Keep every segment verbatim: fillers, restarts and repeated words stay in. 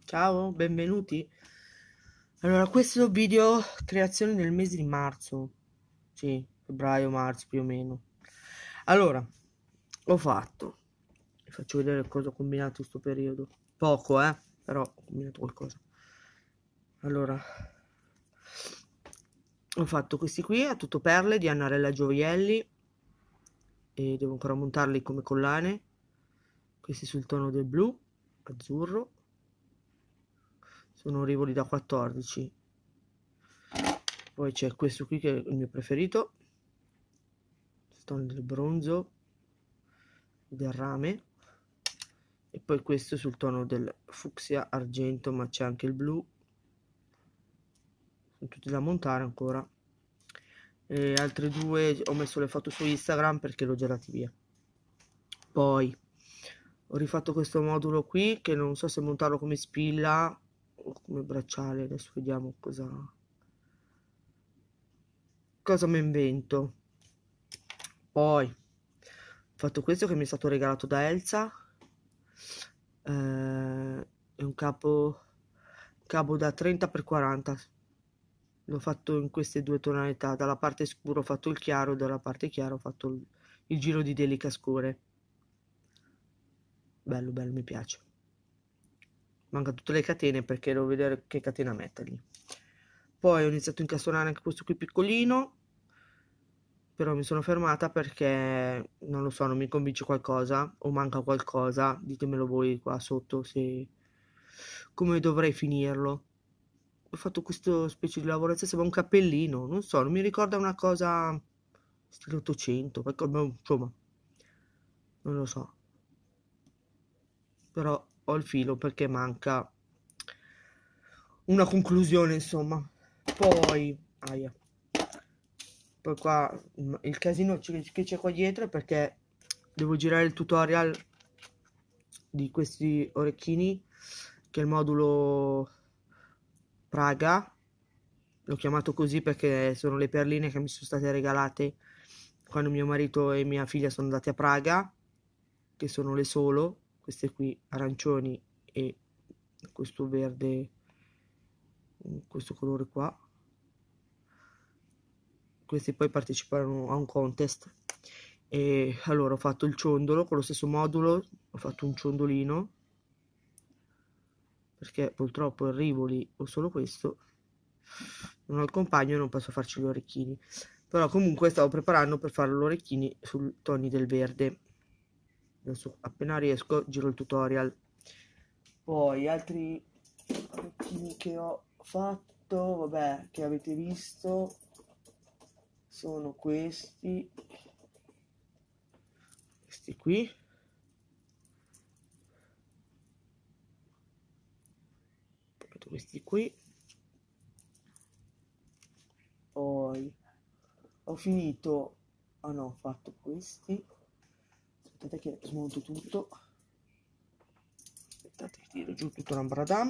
Ciao, benvenuti. Allora, questo video creazione nel mese di marzo. Sì, febbraio, marzo più o meno. Allora, ho fatto. Vi faccio vedere cosa ho combinato in questo periodo. Poco, eh, però ho combinato qualcosa. Allora, ho fatto questi qui a tutto perle di Annarella Gioielli e devo ancora montarli come collane. Questi sul tono del blu, azzurro. Sono rivoli da quattordici. Poi c'è questo qui che è il mio preferito, il tono del bronzo, del rame, e poi questo sul tono del fucsia argento, ma c'è anche il blu. Sono tutti da montare ancora. E altre due ho messo le foto su Instagram perché l'ho girati via. Poi ho rifatto questo modulo qui che non so se montarlo come spilla o come bracciale. Adesso vediamo cosa cosa mi invento. Poi ho fatto questo che mi è stato regalato da Elsa. Eh, è un capo cavo da trenta per quaranta. L'ho fatto in queste due tonalità. Dalla parte scura ho fatto il chiaro, dalla parte chiara ho fatto il, il giro di Delica Score. Bello, bello, mi piace. Manca tutte le catene perché devo vedere che catena mettergli. Poi ho iniziato a incastonare anche questo qui piccolino, però mi sono fermata perché non lo so, non mi convince qualcosa o manca qualcosa. Ditemelo voi qua sotto se come dovrei finirlo. Ho fatto questo specie di lavorazione, sembra un cappellino, non so, non mi ricorda una cosa stile ottocento, perché, boh, insomma, non lo so. Però ho il filo perché manca una conclusione, insomma. Poi, aia. Poi qua il casino che c'è qua dietro è perché devo girare il tutorial di questi orecchini, che è il modulo Praga. L'ho chiamato così perché sono le perline che mi sono state regalate quando mio marito e mia figlia sono andati a Praga, che sono le solo, queste qui arancioni e questo verde, questo colore qua. Questi poi parteciparono a un contest e allora ho fatto il ciondolo con lo stesso modulo, ho fatto un ciondolino perché purtroppo il Rivoli o solo questo non ho il compagno e non posso farci gli orecchini, però comunque stavo preparando per fare gli orecchini sui toni del verde. Adesso appena riesco giro il tutorial. Poi altri orecchini che ho fatto, vabbè, che avete visto sono questi questi qui, questi qui. Poi ho finito, ah no, ho fatto questi. Aspettate che smonto tutto. Aspettate che tiro giù tutto l'ambradam.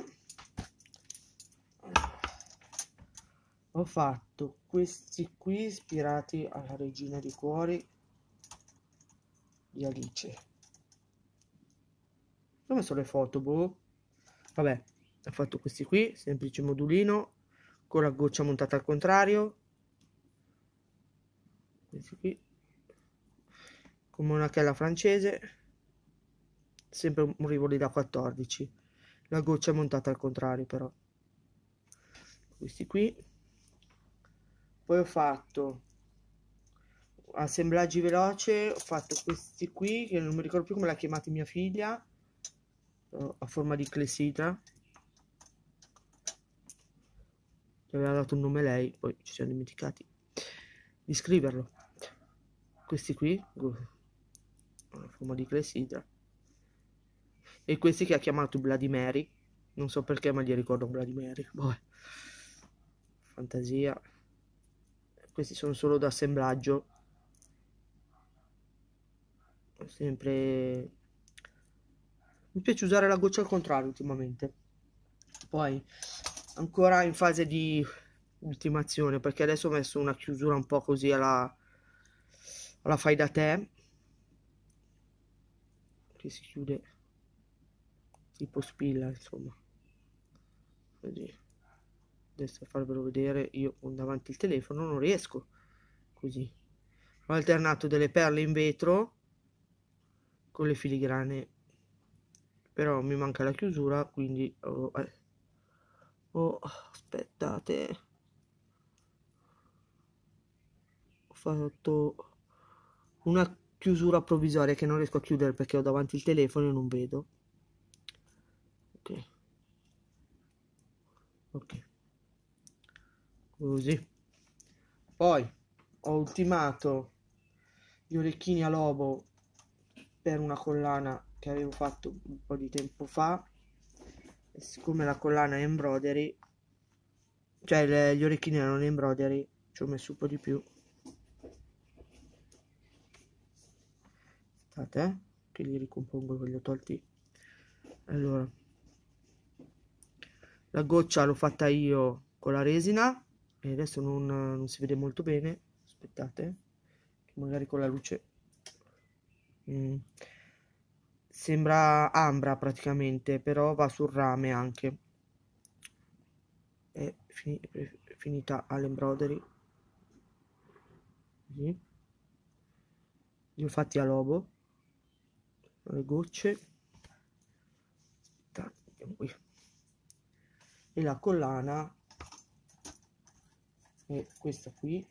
Ho fatto questi qui ispirati alla Regina dei Cuori di Alice. Dove sono le foto, boh? Vabbè, ho fatto questi qui, semplice modulino con la goccia montata al contrario. Questi qui con monachella francese, sempre un rivoli da quattordici, la goccia è montata al contrario però. Questi qui. Poi ho fatto assemblaggi veloci, ho fatto questi qui che non mi ricordo più come l'ha chiamata mia figlia, a forma di clessidra, che aveva dato un nome lei, poi ci siamo dimenticati di scriverlo. Questi qui a forma di clessidra, e questi che ha chiamato Bloody Mary, non so perché ma gli ricordo Bloody Mary. Boh. Fantasia. Questi sono solo da assemblaggio, sempre mi piace usare la goccia al contrario ultimamente. Poi ancora in fase di ultimazione perché adesso ho messo una chiusura un po' così alla, alla fai da te, che si chiude tipo spilla, insomma. così. Adesso a farvelo vedere io con davanti il telefono non riesco. Così ho alternato delle perle in vetro con le filigrane, però mi manca la chiusura, quindi oh, eh. oh, aspettate, ho fatto una chiusura provvisoria che non riesco a chiudere perché ho davanti il telefono e non vedo. Ok, ok, così. Poi ho ultimato gli orecchini a lobo per una collana che avevo fatto un po' di tempo fa, e siccome la collana è embroidery, cioè le, gli orecchini erano embroidery, ci ho messo un po' di più. Aspettate, eh, che li ricompongo, che li ho tolti. Allora, la goccia l'ho fatta io con la resina e adesso non, non si vede molto bene. Aspettate, che magari con la luce mm. Sembra ambra praticamente, però va sul rame anche. È fini è finita all'embroidery. Così. Li ho fatti a lobo, le gocce. Aspettate, qui. E la collana è questa qui.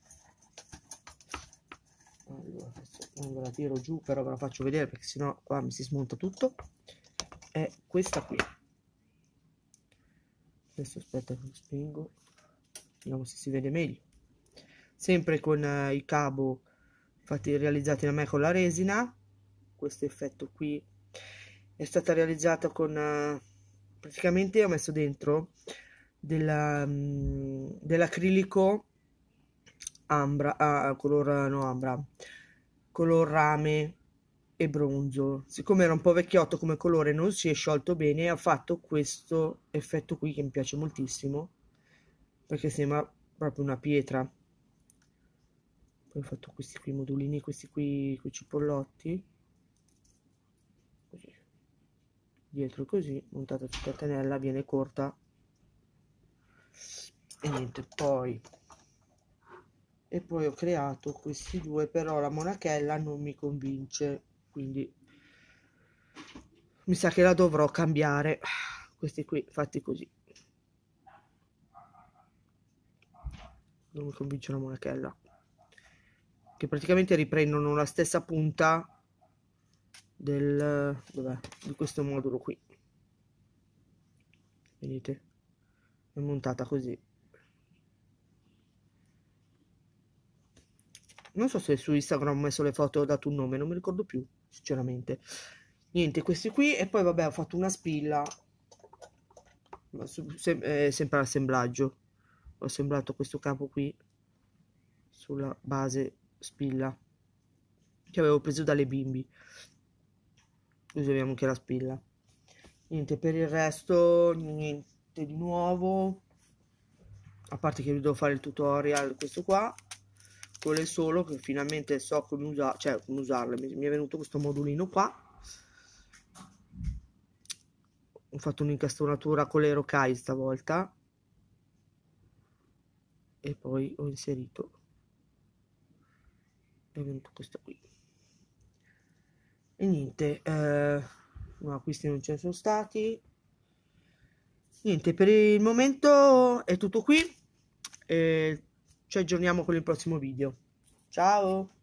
Allora, adesso non ve la tiro giù, però ve la faccio vedere perché sennò qua mi si smonta tutto. È questa qui. Adesso aspetta che lo spingo, vediamo se si vede meglio. Sempre con eh, i cavo fatti realizzati da me con la resina. Questo effetto qui è stata realizzata con eh, praticamente ho messo dentro della, um, dell'acrilico ambra, ah, color no ambra, color rame e bronzo. Siccome era un po' vecchiotto come colore, non si è sciolto bene, ha fatto questo effetto qui che mi piace moltissimo perché sembra proprio una pietra. Poi ho fatto questi qui modulini, questi qui con i cipollotti, così dietro così, montata su catenella, viene corta e niente. Poi e poi ho creato questi due, però la monachella non mi convince, quindi mi sa che la dovrò cambiare. Questi qui fatti così non mi convince la monachella, che praticamente riprendono la stessa punta del dov'è? Di questo modulo qui, vedete, è montata così. Non so se su Instagram ho messo le foto, ho dato un nome, non mi ricordo più sinceramente. Niente, questi qui, e poi vabbè ho fatto una spilla, ma su, se, eh, sempre l'assemblaggio, ho assemblato questo capo qui sulla base spilla che avevo preso dalle bimbi, così abbiamo anche la spilla. Niente, per il resto niente di nuovo, a parte che vi devo fare il tutorial questo qua con le solo, che finalmente so come usare, cioè come usarle. Mi, mi è venuto questo modulino qua, ho fatto un'incastonatura con le rocaille stavolta e poi ho inserito, è venuto questo qui e niente. eh, no, acquisti non ce ne sono stati. Niente, per il momento è tutto qui e ci aggiorniamo con il prossimo video. Ciao!